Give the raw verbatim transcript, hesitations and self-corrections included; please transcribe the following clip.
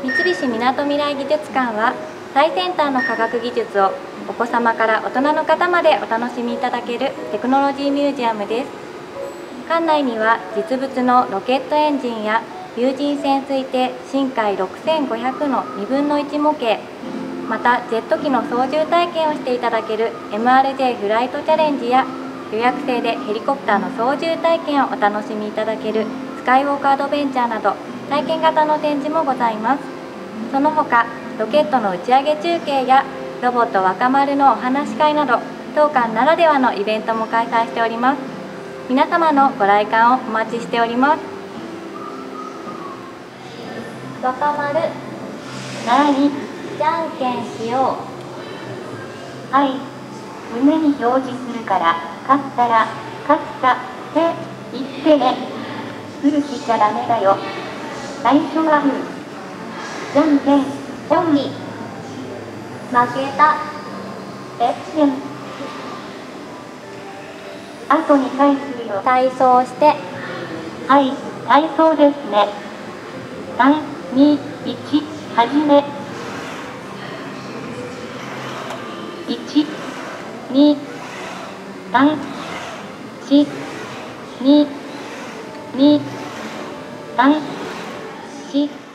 三菱みなとみらい技術館は最先端の科学技術をお子様から大人の方までお楽しみいただけるテクノロジーミュージアムです。館内には実物のロケットエンジンや有人潜水艇深海ろくせんごひゃくのにぶんのいち模型、またジェット機の操縦体験をしていただける エムアールジェー フライトチャレンジや予約制でヘリコプターの操縦体験をお楽しみいただけるスカイウォークアドベンチャーなど体験型の展示もございます。その他ロケットの打ち上げ中継やロボット若丸のお話し会など当館ならではのイベントも開催しております。皆様のご来館をお待ちしております。若丸、 なに、 じゃんけんしよう。はい。胸に表示するから、勝ったら、勝ったって言ってね。古きちゃダメだよ。最初はグー。じゃんけん、 ポンに負けた。 えっしん。後に回するよ。 体操して。 はい、体操ですね。さん、に、いち、始め。いち、に、さん、よん、に、に、さん、よん、